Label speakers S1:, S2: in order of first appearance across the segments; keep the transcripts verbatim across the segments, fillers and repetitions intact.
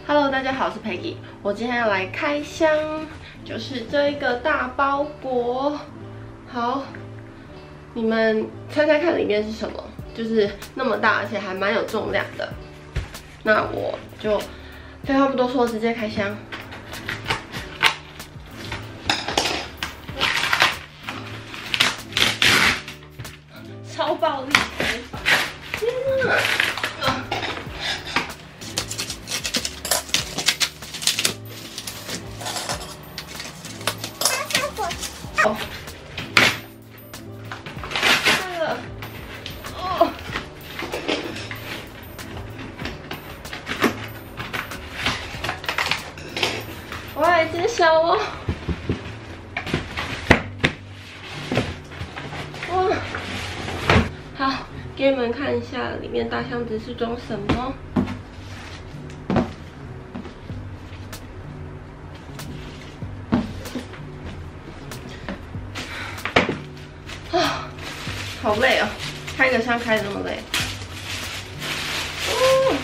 S1: Hello， 大家好，我是 Peggy。我今天要来开箱，就是这一个大包裹。好，你们猜猜看里面是什么？就是那么大，而且还蛮有重量的。那我就废话不多说，直接开箱。超暴力开法！天哪！ 哦，开了！哦，我要来揭晓哦！哇，好，给你们看一下里面大箱子是装什么。 好累哦，开个箱开得那么累。哦，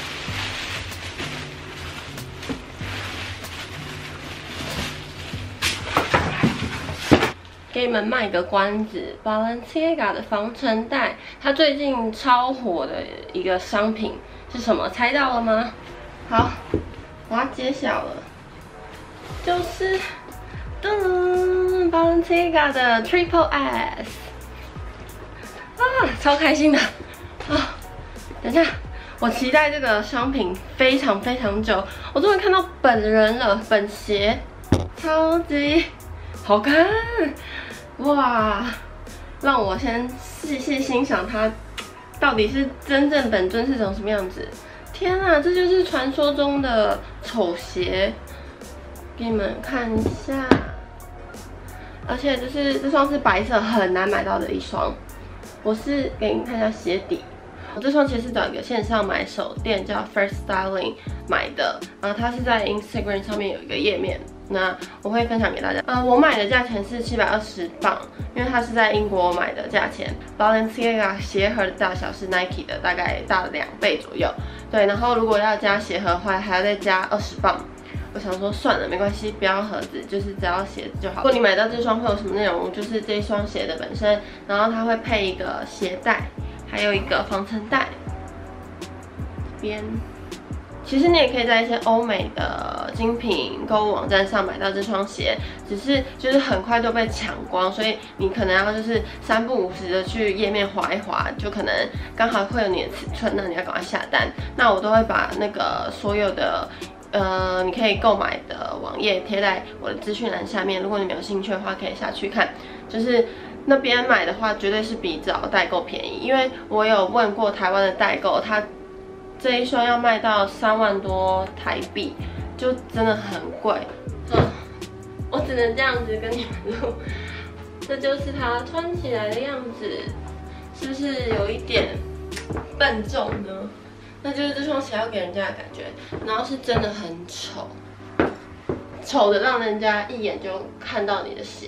S1: 给你们卖个关子 ，Balenciaga 的防尘袋，它最近超火的一个商品是什么？猜到了吗？好，我要揭晓了，就是噔 ，Balenciaga 的 Triple S。 啊，超开心的啊！等一下，我期待这个商品非常非常久，我终于看到本人了，本鞋超级好看，哇！让我先细细欣赏它到底是真正本尊是长什么样子。天啊，这就是传说中的丑鞋，给你们看一下。而且就是这双是白色，很难买到的一双。 我是给你看一下鞋底，我这双其实是找一个线上买手店叫 First Styling 买的，然后它是在 Instagram 上面有一个页面，那我会分享给大家。呃，我买的价钱是七百二十磅，因为它是在英国买的价钱。Balenciaga 鞋盒的大小是 Nike 的大概大两倍左右，对，然后如果要加鞋盒的话，还要再加二十磅。 我想说算了，没关系，不要盒子，就是只要鞋子就好。如果你买到这双会有什么内容？就是这一双鞋的本身，然后它会配一个鞋带，还有一个防尘袋。这边，其实你也可以在一些欧美的精品购物网站上买到这双鞋，只是就是很快就被抢光，所以你可能要就是三不五时的去页面滑一滑，就可能刚好会有你的尺寸，那你要赶快下单。那我都会把那个所有的。 呃，你可以购买的网页贴在我的资讯栏下面，如果你们有兴趣的话，可以下去看。就是那边买的话，绝对是比找代购便宜，因为我有问过台湾的代购，他这一双要卖到三万多台币，就真的很贵。嗯，我只能这样子跟你们录，这就是它穿起来的样子，是不是有一点笨重呢？ 那就是这双鞋要给人家的感觉，然后是真的很丑，丑的让人家一眼就看到你的鞋。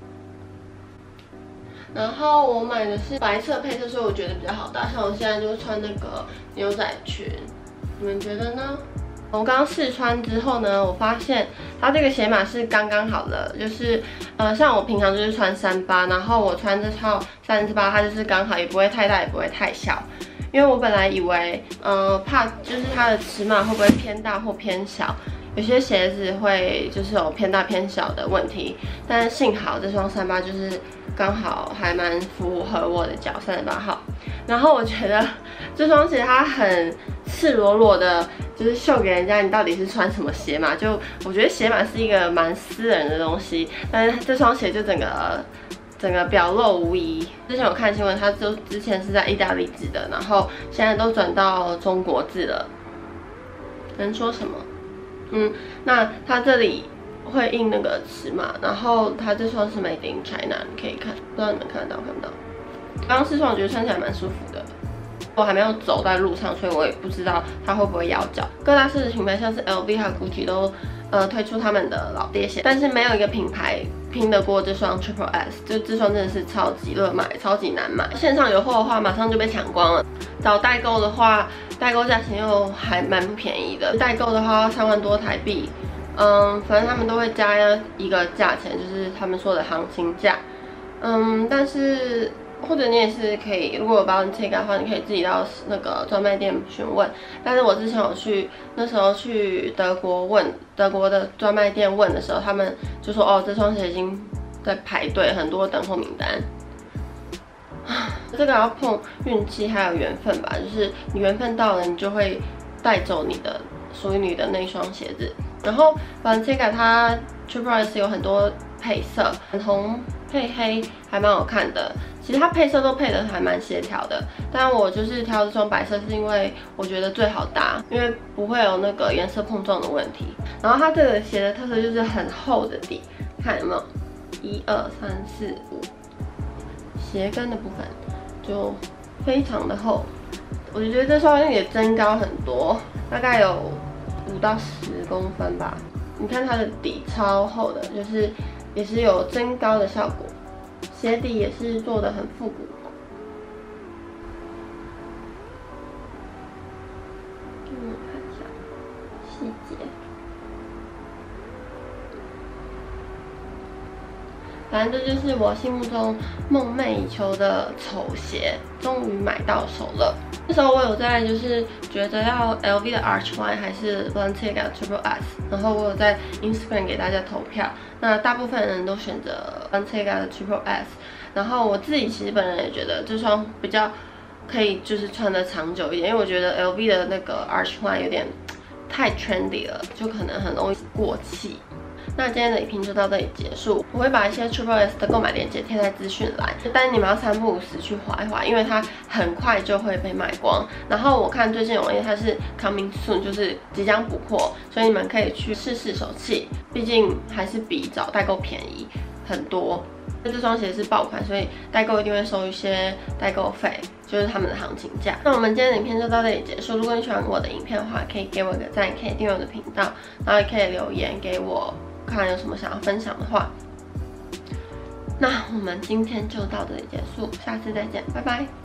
S1: 然后我买的是白色配色，所以我觉得比较好搭。像我现在就穿那个牛仔裙，你们觉得呢？我刚刚试穿之后呢，我发现它这个鞋码是刚刚好的，就是呃，像我平常就是穿三八，然后我穿这套三十八，它就是刚好，也不会太大，也不会太小。 因为我本来以为，呃，怕就是它的尺码会不会偏大或偏小，有些鞋子会就是有偏大偏小的问题，但是幸好这双三八就是刚好还蛮符合我的脚，三十八号。然后我觉得这双鞋它很赤裸裸的，就是秀给人家你到底是穿什么鞋码。就我觉得鞋码是一个蛮私人的东西，但是这双鞋就整个。 整个表露无遗。之前有看新闻，它就之前是在意大利制的，然后现在都转到中国制了。能说什么？嗯，那它这里会印那个尺码，然后它这双是 Made in China， 你可以看，不知道你们看得到看不到？刚刚试穿我觉得穿起来蛮舒服的。我还没有走在路上，所以我也不知道它会不会咬脚。各大奢侈品牌像是 L V 和 Gucci 都呃推出他们的老爹鞋，但是没有一个品牌拼得过这双 Triple S， 就这双真的是超级热卖，超级难买。线上有货的话，马上就被抢光了。找代购的话，代购价钱又还蛮不便宜的，代购的话要三万多台币。嗯，反正他们都会加一个价钱，就是他们说的行情价。嗯，但是或者你也是可以，如果有 Balenciaga 的话，你可以自己到那个专卖店询问。但是我之前有去，那时候去德国问德国的专卖店问的时候，他们就说哦，这双鞋已经在排队，很多等候名单。这个要碰运气还有缘分吧，就是你缘分到了，你就会带走你的属于你的那双鞋子。然后 Balenciaga 它 Triple S 有很多配色，粉红配黑还蛮好看的。其实它配色都配得还蛮协调的，但我就是挑这双白色，是因为我觉得最好搭，因为不会有那个颜色碰撞的问题。然后它这个鞋的特色就是很厚的底，看有没有？一二三四五，鞋跟的部分就非常的厚。我就觉得这双也增高很多，大概有五到十公分吧。你看它的底超厚的，就是也是有增高的效果。鞋底也是做的很复古。给你们看一下细节。反正这就是我心目中梦寐以求的丑鞋，终于买到手了。那时候我有在就是觉得要 L V 的 Arch One 还是 Balenciaga 的 Triple S， 然后我有在 Instagram 给大家投票，那大部分人都选择 Balenciaga 的 Triple S， 然后我自己其实本人也觉得这双比较可以就是穿得长久一点，因为我觉得 L V 的那个 Arch One 有点太 trendy 了，就可能很容易过气。那今天的影评就到这里结束，我会把一些 Triple S 的购买链接贴在资讯栏，但是你们要三不五时去滑一滑，因为它很快就会被卖光。然后我看最近有网页它是 coming soon， 就是即将补货，所以你们可以去试试手气，毕竟还是比找代购便宜很多。这双鞋是爆款，所以代购一定会收一些代购费，就是他们的行情价。那我们今天的影片就到这里结束。如果你喜欢我的影片的话，可以给我一个赞，可以订阅我的频道，然后也可以留言给我。看有什么想要分享的话，那我们今天就到这里结束，下次再见，拜拜。